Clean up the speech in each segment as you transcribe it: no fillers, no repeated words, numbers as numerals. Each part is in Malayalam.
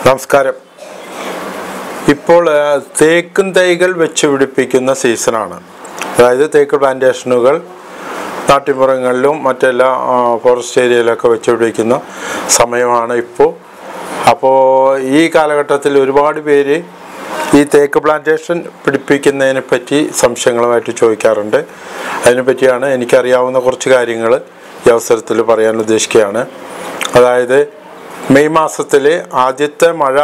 നമസ്കാരം. ഇപ്പോൾ തേക്കും തൈകൾ വെച്ച് പിടിപ്പിക്കുന്ന സീസണാണ്. അതായത് തേക്ക് പ്ലാന്റേഷനുകൾ നാട്ടിൻപുറങ്ങളിലും മറ്റെല്ലാ ഫോറസ്റ്റ് ഏരിയയിലൊക്കെ വെച്ച് പിടിപ്പിക്കുന്ന സമയമാണ് ഇപ്പോൾ. അപ്പോൾ ഈ കാലഘട്ടത്തിൽ ഒരുപാട് പേര് ഈ തേക്ക് പ്ലാന്റേഷൻ പിടിപ്പിക്കുന്നതിനെ പറ്റി സംശയങ്ങളുമായിട്ട് ചോദിക്കാറുണ്ട്. അതിനെപ്പറ്റിയാണ് എനിക്കറിയാവുന്ന കുറച്ച് കാര്യങ്ങൾ ഈ അവസരത്തിൽ പറയാൻ ഉദ്ദേശിക്കുകയാണ്. അതായത് മെയ് മാസത്തിൽ ആദ്യത്തെ മഴ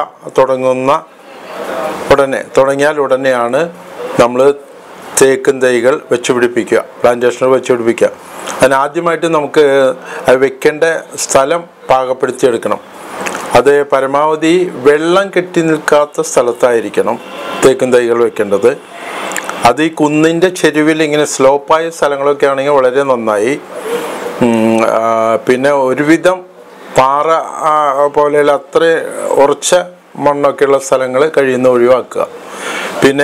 തുടങ്ങിയാൽ ഉടനെയാണ് നമ്മൾ തേക്കും തൈകൾ വെച്ച് പിടിപ്പിക്കുക, പ്ലാന്റേഷനുകൾ വെച്ച് പിടിപ്പിക്കുക. അതിനാദ്യമായിട്ട് നമുക്ക് വെക്കേണ്ട സ്ഥലം പാകപ്പെടുത്തിയെടുക്കണം. അത് പരമാവധി വെള്ളം കെട്ടി നിൽക്കാത്ത സ്ഥലത്തായിരിക്കണം തേക്കും തൈകൾ വെക്കേണ്ടത്. അത് ഈ കുന്നിൻ്റെ ചെരുവിൽ ഇങ്ങനെ സ്ലോപ്പായ സ്ഥലങ്ങളൊക്കെ ആണെങ്കിൽ വളരെ നന്നായി. പിന്നെ ഒരുവിധം പാറ പോലെയുള്ള അത്ര ഉറച്ച മണ്ണൊക്കെയുള്ള സ്ഥലങ്ങൾ കഴിയുന്ന ഒഴിവാക്കുക. പിന്നെ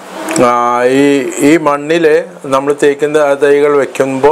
ഈ മണ്ണിൽ നമ്മൾ തേക്കുന്ന തൈകൾ വയ്ക്കുമ്പോൾ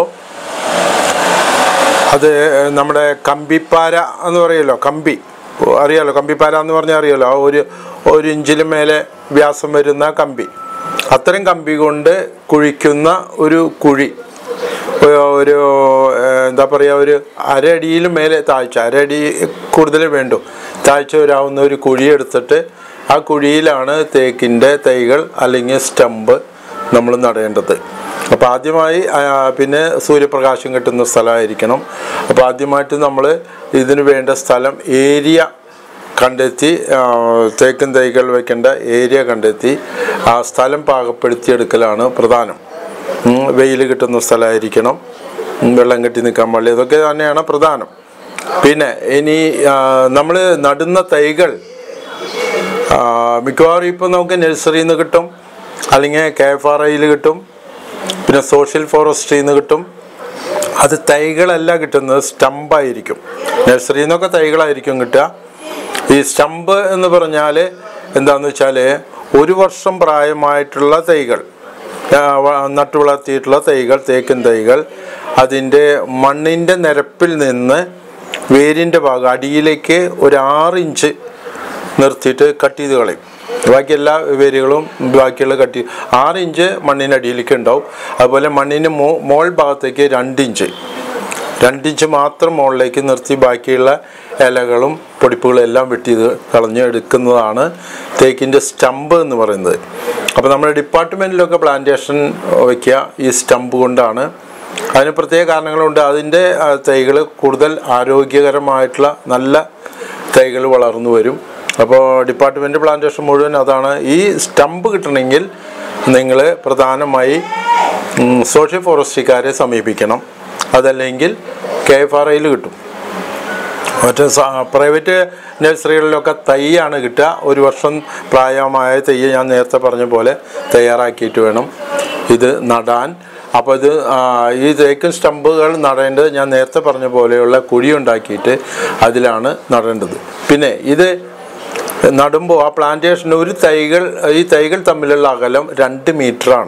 അത് നമ്മുടെ കമ്പിപ്പാര എന്ന് പറയുമല്ലോ, അറിയാലോ, കമ്പിപ്പാര എന്ന് പറഞ്ഞാൽ അറിയാലോ, ഒരു ഇഞ്ചിന് മേലെ വ്യാസം വരുന്ന കമ്പി, അത്തരം കമ്പി കൊണ്ട് കുഴിക്കുന്ന ഒരു കുഴി, ഒരു എന്താ പറയുക, ഒരു അരടിയിൽ മേലെ താഴ്ച, അരടി കൂടുതൽ വേണ്ടു താഴ്ച വരാവുന്ന ഒരു കുഴി എടുത്തിട്ട് ആ കുഴിയിലാണ് തേക്കിൻ്റെ തൈകൾ അല്ലെങ്കിൽ സ്റ്റമ്പ് നമ്മൾ നടേണ്ടത്. അപ്പോൾ ആദ്യമായി പിന്നെ സൂര്യപ്രകാശം കിട്ടുന്ന സ്ഥലമായിരിക്കണം. അപ്പോൾ ആദ്യമായിട്ട് നമ്മൾ ഇതിന് വേണ്ട സ്ഥലം ഏരിയ കണ്ടെത്തി, തേക്കും തൈകൾ വയ്ക്കേണ്ട ഏരിയ കണ്ടെത്തി ആ സ്ഥലം പാകപ്പെടുത്തിയെടുക്കലാണ് പ്രധാനം. വെയിൽ കിട്ടുന്ന സ്ഥലമായിരിക്കണം, വെള്ളം കെട്ടി നിൽക്കാൻ പാടില്ല, ഇതൊക്കെ തന്നെയാണ് പ്രധാനം. പിന്നെ ഇനി നമ്മൾ നടുന്ന തൈകൾ മിക്കവാറും ഇപ്പോൾ നമുക്ക് നഴ്സറിയിൽ നിന്ന് കിട്ടും, അല്ലെങ്കിൽ KFRIയിൽ കിട്ടും, പിന്നെ സോഷ്യൽ ഫോറസ്ട്രിയിൽ നിന്ന് കിട്ടും. അത് തൈകളല്ല കിട്ടുന്നത്, സ്റ്റമ്പായിരിക്കും. നഴ്സറിയിൽ നിന്നൊക്കെ തൈകളായിരിക്കും കിട്ടുക. ഈ സ്റ്റമ്പ് എന്ന് പറഞ്ഞാൽ എന്താണെന്ന് വെച്ചാൽ 1 വർഷം പ്രായമായിട്ടുള്ള തൈകൾ, നട്ടു വളർത്തിയിട്ടുള്ള തൈകൾ, തേക്കിൻ തൈകൾ, അതിൻ്റെ മണ്ണിൻ്റെ നിരപ്പിൽ നിന്ന് വേരിൻ്റെ ഭാഗം അടിയിലേക്ക് ഒരു 6 ഇഞ്ച് നിർത്തിയിട്ട് കട്ട് ചെയ്ത് കളയും. ബാക്കി എല്ലാ വേരുകളും ബാക്കിയുള്ള 6 ഇഞ്ച് മണ്ണിനടിയിലേക്ക് ഉണ്ടാവും. അതുപോലെ മണ്ണിന് മോൾ ഭാഗത്തേക്ക് 2 ഇഞ്ച് മാത്രം മുകളിലേക്ക് നിർത്തി ബാക്കിയുള്ള ഇലകളും പൊടിപ്പുകളും എല്ലാം വെട്ടി കളഞ്ഞ് എടുക്കുന്നതാണ് തേക്കിൻ്റെ സ്റ്റമ്പ് എന്ന് പറയുന്നത്. അപ്പോൾ നമ്മുടെ ഡിപ്പാർട്ട്മെൻറ്റിലൊക്കെ പ്ലാന്റേഷൻ വയ്ക്കുക ഈ സ്റ്റമ്പ് കൊണ്ടാണ്. അതിന് പ്രത്യേക കാരണങ്ങളുണ്ട്. അതിൻ്റെ തൈകൾ കൂടുതൽ ആരോഗ്യകരമായിട്ടുള്ള നല്ല തൈകൾ വളർന്നു വരും. അപ്പോൾ ഡിപ്പാർട്ട്മെൻറ്റ് പ്ലാന്റേഷൻ മുഴുവൻ അതാണ്. ഈ സ്റ്റമ്പ് കിട്ടണമെങ്കിൽ നിങ്ങൾ പ്രധാനമായി സോഷ്യൽ ഫോറസ്ട്രിക്കാരെ സമീപിക്കണം. അതല്ലെങ്കിൽ KFRIയിൽ കിട്ടും. മറ്റേ പ്രൈവറ്റ് നഴ്സറികളിലൊക്കെ തൈയാണ് കിട്ടുക. 1 വർഷം പ്രായമായ തൈ ഞാൻ നേരത്തെ പറഞ്ഞ പോലെ തയ്യാറാക്കിയിട്ട് വേണം ഇത് നടാൻ. അപ്പോൾ ഇത് ഈ തേക്കിൻ സ്റ്റമ്പുകൾ നടേണ്ടത് ഞാൻ നേരത്തെ പറഞ്ഞ പോലെയുള്ള കുഴി ഉണ്ടാക്കിയിട്ട് അതിലാണ് നടേണ്ടത്. പിന്നെ ഇത് നടുമ്പോൾ ആ പ്ലാന്റേഷന് ഈ തൈകൾ തമ്മിലുള്ള അകലം 2 മീറ്ററാണ്.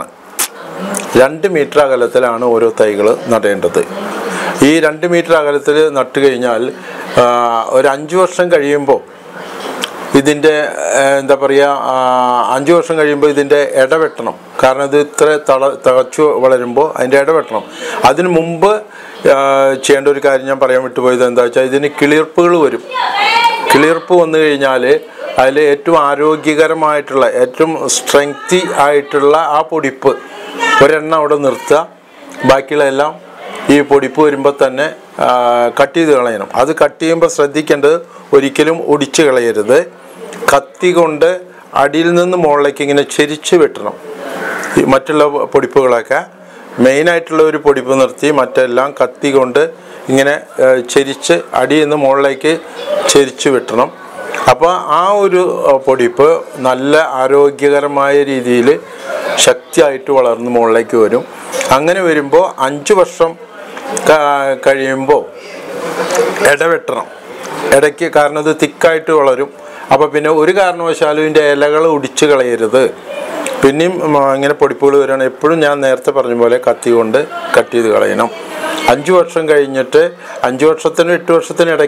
2 മീറ്റർ അകലത്തിലാണ് ഓരോ തൈകൾ നടേണ്ടത്. ഈ 2 മീറ്റർ അകലത്തിൽ നട്ട് കഴിഞ്ഞാൽ ഒരു 5 വർഷം കഴിയുമ്പോൾ ഇതിൻ്റെ എന്താ പറയുക, 5 വർഷം കഴിയുമ്പോൾ ഇതിൻ്റെ ഇടവെട്ടണം. കാരണം ഇത് ഇത്ര തഴച്ചു വളരുമ്പോൾ അതിൻ്റെ ഇടവെട്ടണം. അതിന് മുമ്പ് ചെയ്യേണ്ട ഒരു കാര്യം ഞാൻ പറയാൻ വിട്ടുപോയത് എന്താ വെച്ചാൽ, ഇതിന് കിളിർപ്പുകൾ വരും. കിളിർപ്പ് വന്നു കഴിഞ്ഞാൽ അതിൽ ഏറ്റവും ആരോഗ്യകരമായിട്ടുള്ള, ഏറ്റവും സ്ട്രെങ്തി ആയിട്ടുള്ള ആ പൊടിപ്പ് ഒരെണ്ണം അവിടെ നിർത്തുക. ബാക്കിയുള്ള എല്ലാം ഈ പൊടിപ്പ് വരുമ്പോൾ തന്നെ കട്ട് ചെയ്ത് കളയണം. അത് കട്ട് ചെയ്യുമ്പോൾ ശ്രദ്ധിക്കേണ്ടത് ഒരിക്കലും ഒടിച്ച് കളയരുത്. കത്തി കൊണ്ട് അടിയിൽ നിന്ന് മുകളിലേക്ക് ഇങ്ങനെ ചെരിച്ച് വെട്ടണം. മറ്റുള്ള പൊടിപ്പുകളൊക്കെ മെയിനായിട്ടുള്ള ഒരു പൊടിപ്പ് നിർത്തി മറ്റെല്ലാം കത്തി കൊണ്ട് ഇങ്ങനെ ചെരിച്ച് അടിയിൽ നിന്ന് മുകളിലേക്ക് ചെരിച്ച് വെട്ടണം. അപ്പോൾ ആ ഒരു പൊടിപ്പ് നല്ല ആരോഗ്യകരമായ രീതിയിൽ ശക്തിയായിട്ട് വളർന്ന് മുകളിലേക്ക് വരും. അങ്ങനെ വരുമ്പോൾ 5 വർഷം കഴിയുമ്പോൾ ഇടവെട്ടണം ഇടയ്ക്ക്. കാരണം ഇത് തിക്കായിട്ട് വളരും. അപ്പോൾ പിന്നെ ഒരു കാരണവശാലും ഇതിൻ്റെ ഇലകൾ ഒടിച്ച് കളയരുത്. പിന്നെയും ഇങ്ങനെ പൊടിപ്പുകൾ വരികയാണ്, എപ്പോഴും ഞാൻ നേരത്തെ പറഞ്ഞ പോലെ കത്തി കൊണ്ട് കട്ട് ചെയ്ത് കളയണം. 5 വർഷം കഴിഞ്ഞിട്ട് 5 വർഷത്തിനും 8 വർഷത്തിനും ഇടയ്ക്ക്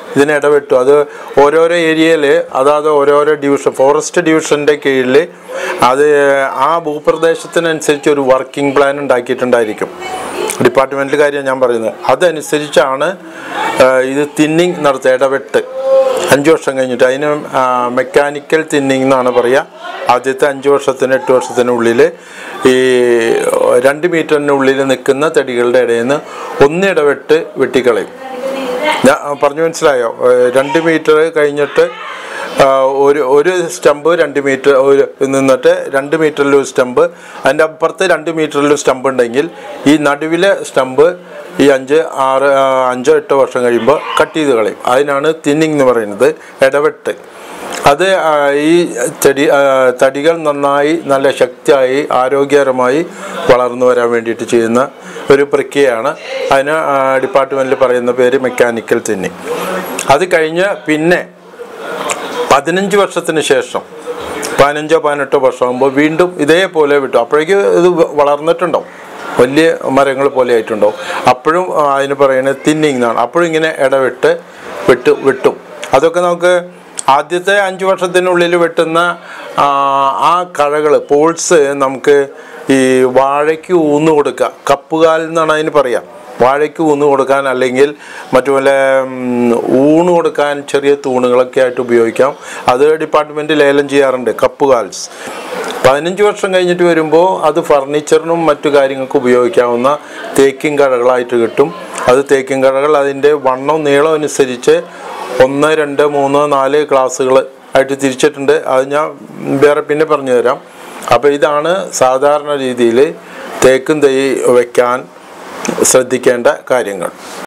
ഇതിന് ഇടവിട്ടു. അത് ഓരോരോ ഏരിയയിൽ അതായത് ഓരോരോ ഡിവിഷൻ ഫോറസ്റ്റ് ഡിവിഷൻ്റെ കീഴിൽ അത് ആ ഭൂപ്രദേശത്തിനനുസരിച്ച് ഒരു വർക്കിംഗ് പ്ലാൻ ഉണ്ടാക്കിയിട്ടുണ്ടായിരിക്കും. ഡിപ്പാർട്ട്മെൻറ്റിൽ കാര്യം ഞാൻ പറയുന്നത്. അതനുസരിച്ചാണ് ഇത് തിന്നിങ് നടത്തുക, ഇടവിട്ട് 5 വർഷം കഴിഞ്ഞിട്ട്. അതിന് മെക്കാനിക്കൽ തിന്നിങ് എന്നാണ് പറയുക. ആദ്യത്തെ 5 വർഷത്തിന് 8 വർഷത്തിനുള്ളിൽ ഈ 2 മീറ്ററിനുള്ളിൽ നിൽക്കുന്ന തടികളുടെ ഇടയിൽ നിന്ന് ഒന്നിടവിട്ട് വെട്ടിക്കളയും. ഞാൻ പറഞ്ഞു മനസ്സിലായോ? 2 മീറ്റർ കഴിഞ്ഞിട്ട് ഒരു സ്റ്റമ്പ് 2 മീറ്റർ നിന്നിട്ട് 2 മീറ്ററിൽ ഒരു സ്റ്റമ്പ്, അതിൻ്റെ അപ്പുറത്ത് 2 മീറ്ററിൽ സ്റ്റമ്പ് ഉണ്ടെങ്കിൽ ഈ നടുവിലെ സ്റ്റമ്പ് ഈ 5-8 വർഷം കഴിയുമ്പോൾ കട്ട് ചെയ്ത് കളയും. അതിനാണ് തിന്നിങ് എന്ന് പറയുന്നത്, ഇടവെട്ട്. അത് ഈ തടികൾ നന്നായി നല്ല ശക്തിയായി ആരോഗ്യകരമായി വളർന്നു വരാൻ വേണ്ടിയിട്ട് ചെയ്യുന്ന ഒരു പ്രക്രിയയാണ്. അതിന് ഡിപ്പാർട്ട്മെൻറ്റിൽ പറയുന്ന പേര് മെക്കാനിക്കൽ തിന്നിങ്. അത് കഴിഞ്ഞ് പിന്നെ 15 വർഷത്തിന് ശേഷം 15-18 വർഷമാകുമ്പോൾ വീണ്ടും ഇതേപോലെ വിട്ടു. അപ്പോഴേക്കും ഇത് വളർന്നിട്ടുണ്ടാവും, വലിയ മരങ്ങൾ പോലെ ആയിട്ടുണ്ടാവും. അപ്പോഴും അതിന് പറയുന്നത് തിന്നിങ് എന്നാണ്. അപ്പോഴും ഇങ്ങനെ ഇടവിട്ട് വെട്ടും. അതൊക്കെ നമുക്ക് ആദ്യത്തെ 5 വർഷത്തിനുള്ളിൽ വെട്ടുന്ന ആ കഴകൾ പോൾസ് നമുക്ക് ഈ വാഴയ്ക്ക് ഊന്ന് കൊടുക്കുക, കപ്പുകാൽ എന്നാണ് അതിന് പറയുക. വാഴയ്ക്ക് ഊന്ന് കൊടുക്കാൻ അല്ലെങ്കിൽ മറ്റുപോലെ ഊണ് കൊടുക്കാൻ ചെറിയ തൂണുകളൊക്കെ ആയിട്ട് ഉപയോഗിക്കാം. അത് ഡിപ്പാർട്ട്മെൻറ്റ് ലേലം ചെയ്യാറുണ്ട്, കപ്പുകാൽസ്. 15 വർഷം കഴിഞ്ഞിട്ട് വരുമ്പോൾ അത് ഫർണിച്ചറിനും മറ്റു കാര്യങ്ങൾക്കും ഉപയോഗിക്കാവുന്ന തേക്കിൻ കഴകളായിട്ട് കിട്ടും. അത് തേക്കിൻ കഴകൾ അതിൻ്റെ വണ്ണവും നീളവും അനുസരിച്ച് 1, 2, 3, 4 ക്ലാസ്സുകൾ ആയിട്ട് തിരിച്ചിട്ടുണ്ട്. അത് ഞാൻ വേറെ പിന്നെ പറഞ്ഞു തരാം. അപ്പോൾ ഇതാണ് സാധാരണ രീതിയിൽ തേക്കും തൈ വയ്ക്കാൻ ശ്രദ്ധിക്കേണ്ട കാര്യങ്ങൾ.